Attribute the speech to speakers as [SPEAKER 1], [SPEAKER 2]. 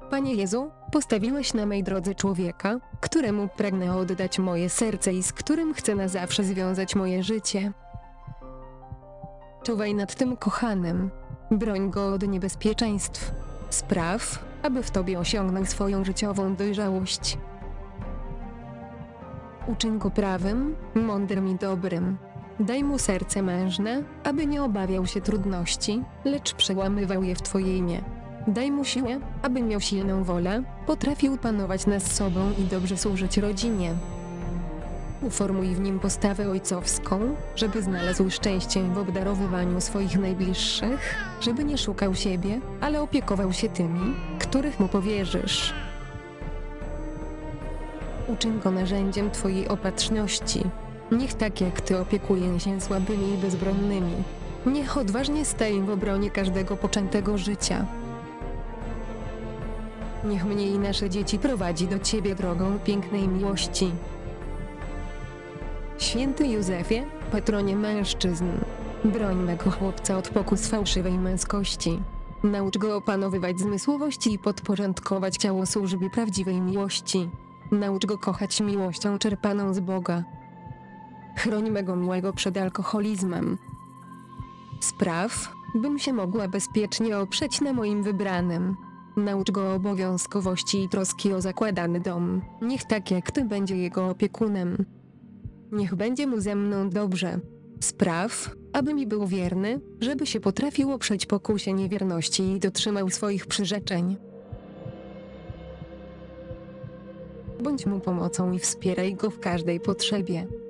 [SPEAKER 1] Panie Jezu, postawiłeś na mej drodze człowieka, któremu pragnę oddać moje serce i z którym chcę na zawsze związać moje życie. Czuwaj nad tym kochanym. Broń go od niebezpieczeństw. Spraw, aby w Tobie osiągnął swoją życiową dojrzałość. Uczyń go prawym, mądrym i dobrym. Daj mu serce mężne, aby nie obawiał się trudności, lecz przełamywał je w Twoje imię. Daj mu siłę, aby miał silną wolę, potrafił panować nad sobą i dobrze służyć rodzinie. Uformuj w nim postawę ojcowską, żeby znalazł szczęście w obdarowywaniu swoich najbliższych, żeby nie szukał siebie, ale opiekował się tymi, których mu powierzysz. Uczyń go narzędziem Twojej opatrzności. Niech tak jak Ty opiekuje się słabymi i bezbronnymi. Niech odważnie staje w obronie każdego poczętego życia. Niech mnie i nasze dzieci prowadzi do Ciebie drogą pięknej miłości. Święty Józefie, patronie mężczyzn, broń mego chłopca od pokus fałszywej męskości. Naucz go opanowywać zmysłowość i podporządkować ciało służbie prawdziwej miłości. Naucz go kochać miłością czerpaną z Boga. Chroń mego miłego przed alkoholizmem. Spraw, bym się mogła bezpiecznie oprzeć na moim wybranym. Naucz go obowiązkowości i troski o zakładany dom. Niech tak jak Ty będzie jego opiekunem. Niech będzie mu ze mną dobrze. Spraw, aby mi był wierny, żeby się potrafił oprzeć pokusie niewierności i dotrzymał swoich przyrzeczeń. Bądź mu pomocą i wspieraj go w każdej potrzebie.